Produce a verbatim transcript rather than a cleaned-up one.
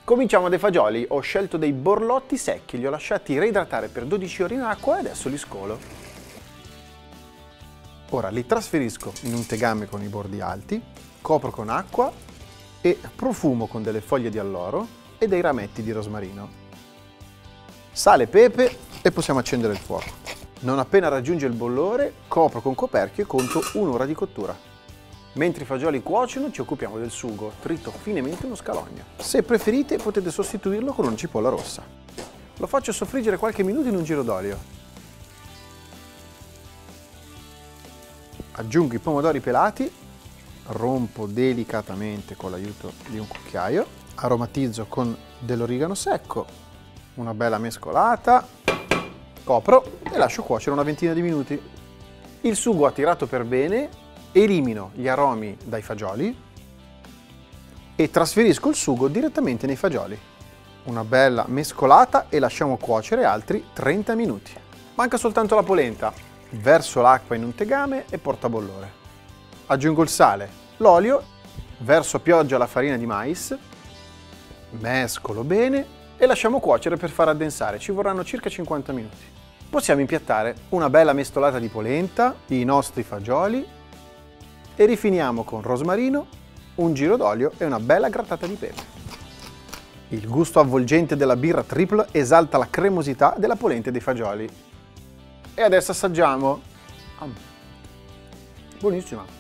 Cominciamo dai fagioli. Ho scelto dei borlotti secchi, li ho lasciati reidratare per dodici ore in acqua e adesso li scolo. Ora li trasferisco in un tegame con i bordi alti, copro con acqua e profumo con delle foglie di alloro e dei rametti di rosmarino. Sale e pepe e possiamo accendere il fuoco. Non appena raggiunge il bollore, copro con coperchio e conto un'ora di cottura. Mentre i fagioli cuociono ci occupiamo del sugo, trito finemente uno scalogno. Se preferite potete sostituirlo con una cipolla rossa. Lo faccio soffriggere qualche minuto in un giro d'olio. Aggiungo i pomodori pelati, rompo delicatamente con l'aiuto di un cucchiaio, aromatizzo con dell'origano secco, una bella mescolata, copro e lascio cuocere una ventina di minuti. Il sugo attirato per bene, elimino gli aromi dai fagioli e trasferisco il sugo direttamente nei fagioli. Una bella mescolata e lasciamo cuocere altri trenta minuti. Manca soltanto la polenta. Verso l'acqua in un tegame e porto a bollore. Aggiungo il sale, l'olio, verso a pioggia la farina di mais, mescolo bene e lasciamo cuocere per far addensare. Ci vorranno circa cinquanta minuti. Possiamo impiattare una bella mestolata di polenta, i nostri fagioli e rifiniamo con rosmarino, un giro d'olio e una bella grattata di pepe. Il gusto avvolgente della birra triple esalta la cremosità della polenta e dei fagioli. E adesso assaggiamo. Buonissima!